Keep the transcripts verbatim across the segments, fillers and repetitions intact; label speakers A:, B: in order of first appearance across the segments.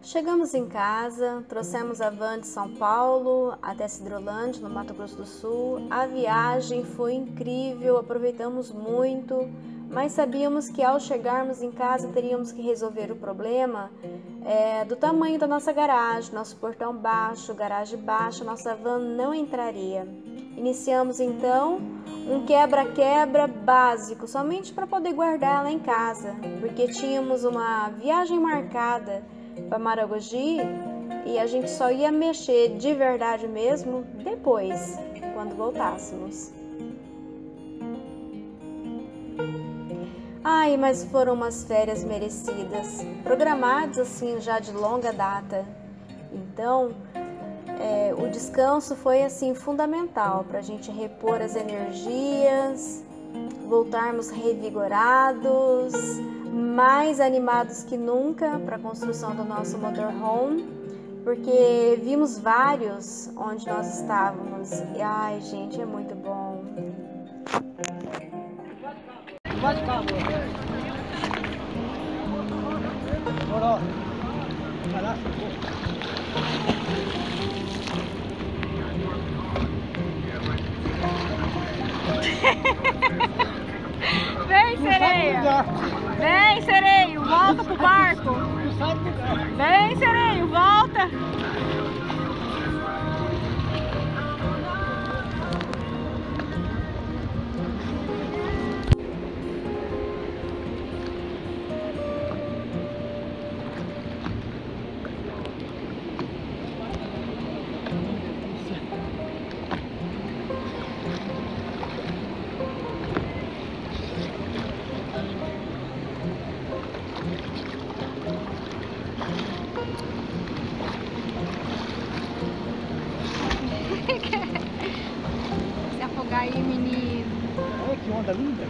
A: Chegamos em casa, trouxemos a van de São Paulo até Cidrolândia, no Mato Grosso do Sul. A viagem foi incrível, aproveitamos muito, mas sabíamos que ao chegarmos em casa teríamos que resolver o problema é, do tamanho da nossa garagem, nosso portão baixo, garagem baixa, nossa van não entraria. Iniciamos então um quebra-quebra básico, somente para poder guardar ela em casa, porque tínhamos uma viagem marcada para Maragogi e a gente só ia mexer de verdade mesmo depois, quando voltássemos. Ai, mas foram umas férias merecidas, programadas assim já de longa data. Então, é, o descanso foi assim fundamental para a gente repor as energias, voltarmos revigorados, mais animados que nunca para a construção do nosso motorhome, porque vimos vários onde nós estávamos e ai, gente, é muito bom.
B: Vem, sereia! Vem, sereio! Volta pro barco! Vem, sereio! Volta! Se afogar aí, menino.
C: Olha que onda linda.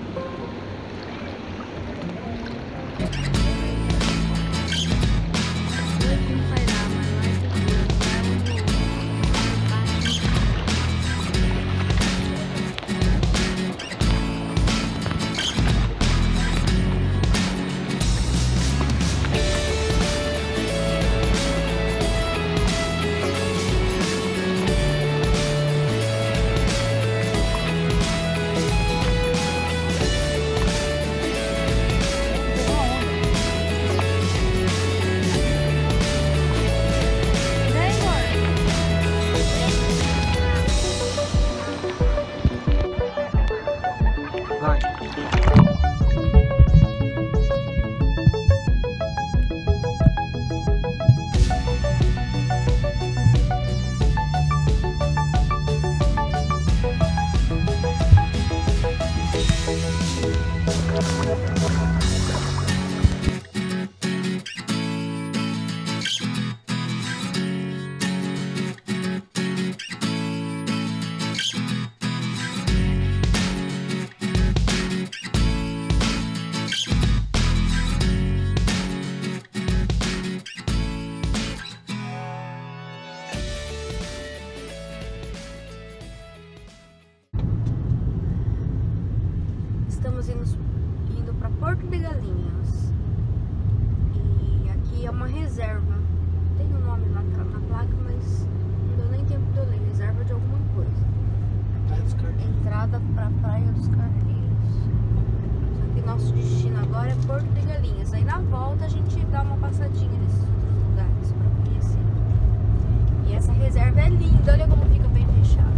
A: Estamos indo, indo para Porto de Galinhas e aqui é uma reserva, tem um nome na, na placa, mas não deu nem tempo de eu ler, reserva de alguma coisa. Entrada para a Praia dos Carneiros. Só que nosso destino agora é Porto de Galinhas, aí na volta a gente dá uma passadinha nesses outros lugares para conhecer. E essa reserva é linda, olha como fica bem fechada.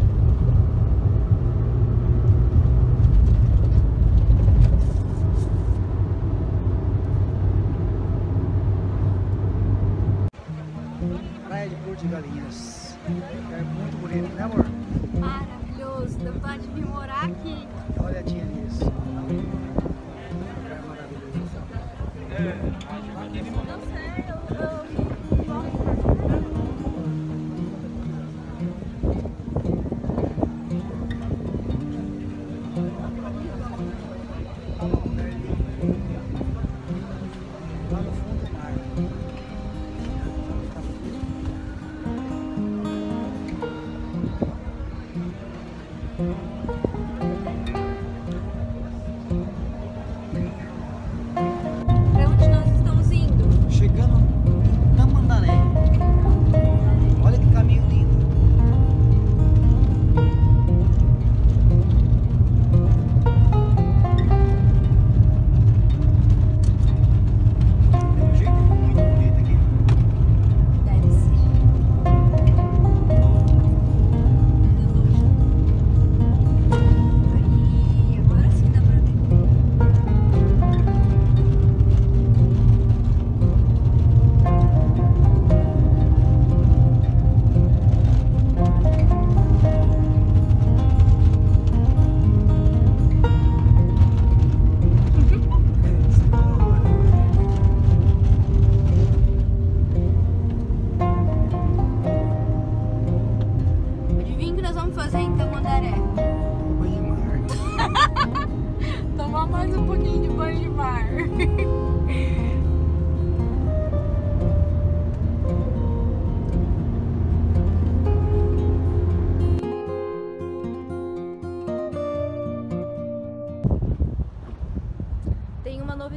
C: Praia de Porto de Galinhas. É muito bonito, né, amor?
A: Maravilhoso, dá vontade de vir morar aqui.
C: Dá uma olhadinha nisso. É maravilhoso.
A: Não sei, eu, eu...
C: Lá no fundo do mar.
A: Pra onde nós estamos indo?
C: Chegando em Tamandaré.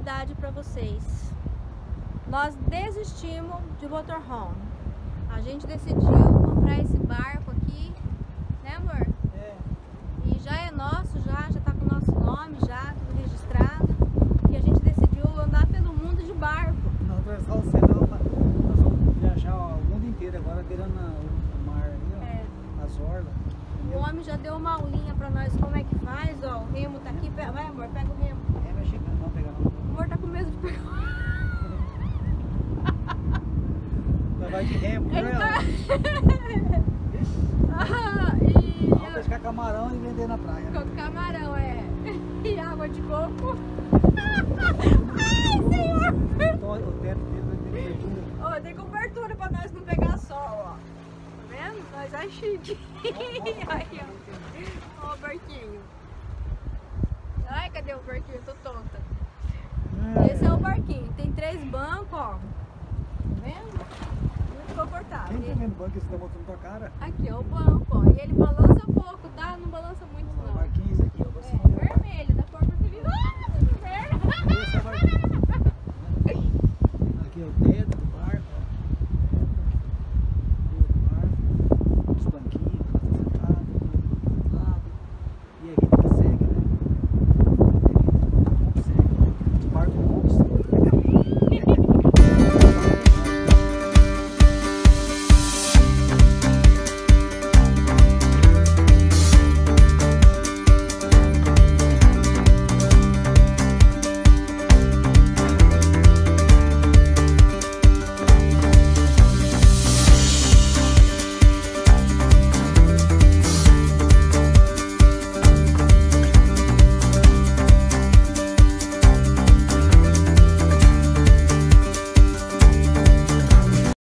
A: novidade para vocês. Nós desistimos de motorhome. A gente decidiu comprar esse barco aqui, né, amor?
C: É.
A: E já é nosso, já, já tá com o nosso nome, já, tudo registrado. E a gente decidiu andar pelo mundo de barco.
C: Nós vamos atravessar o oceano, nós vamos viajar ó, o mundo inteiro agora, virando a- o mar ali, ó,
A: É.
C: as orlas.
A: O homem já deu uma aulinha pra nós como é que faz, ó. O remo tá aqui. Pe- Vai, amor, pega o remo.
C: É mexicano, não pegar não.
A: O amor tá com medo de pegar.
C: Nós vai de remo,
A: Ele
C: né?
A: tá...
C: ó.
A: ah, e...
C: Vamos pescar camarão e vender na praia.
A: Com camarão, é. E água de coco. Ai, senhor!
C: Então, o teto dele vai ter cobertura.
A: Ó, tem cobertura pra nós não pegar sol, ó. Tá vendo? Nós é chique. Aí, ó. Ó o barquinho. Ai, cadê o barquinho? Tô tonta. Esse é o barquinho. Tem três bancos, ó. Tá vendo? Muito confortável.
C: Quem tá vendo o banco que você tá botando na tua cara?
A: Aqui, ó, o banco, ó. E ele balança